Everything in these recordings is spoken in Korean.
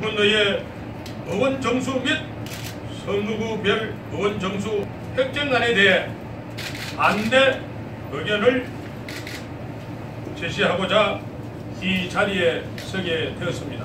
군의회 의원 정수 및 선거구별 의원 정수 획정안에 대해 반대 의견을 제시하고자 이 자리에 서게 되었습니다.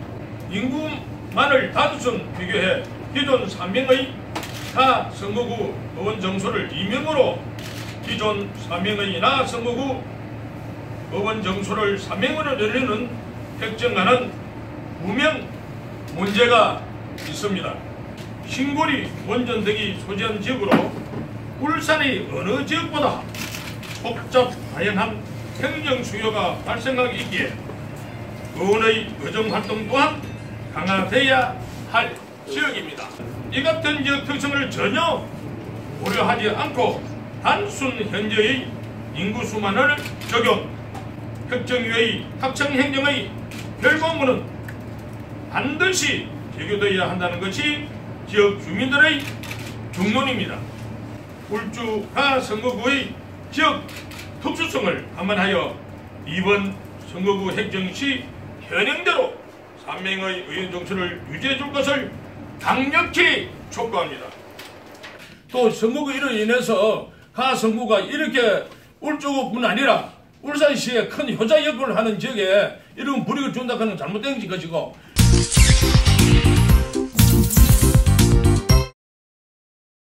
인구만을 단순 비교해 기존 3명의 타 선거구 의원 정수를 2명으로 기존 4명의 나 선거구 의원 정수를 3명으로 늘리는 획정안은 분명 문제가 있습니다. 신고리, 원전 등이 소재한 지역으로 울산의 어느 지역보다 복잡 다양한 행정 수요가 발생하기에 의원의 의정활동 또한 강화돼야 할 지역입니다. 이 같은 지역 특성을 전혀 고려하지 않고 단순 현재의 인구수만을 적용, 획정위의 확정행정의 결과물은 반드시 제기되어야 한다는 것이 지역 주민들의 중론입니다. 울주가 선거구의 지역 특수성을 감안하여 이번 선거구 획정 시 현행대로 3명의 의원 정수를 유지해 줄 것을 강력히 촉구합니다. 또 선거구 이로 인해서 가 선거구가 이렇게 울주뿐 아니라 울산시에 큰 효자 역할을 하는 지역에 이런 불이익을 준다는 건 잘못된 것이고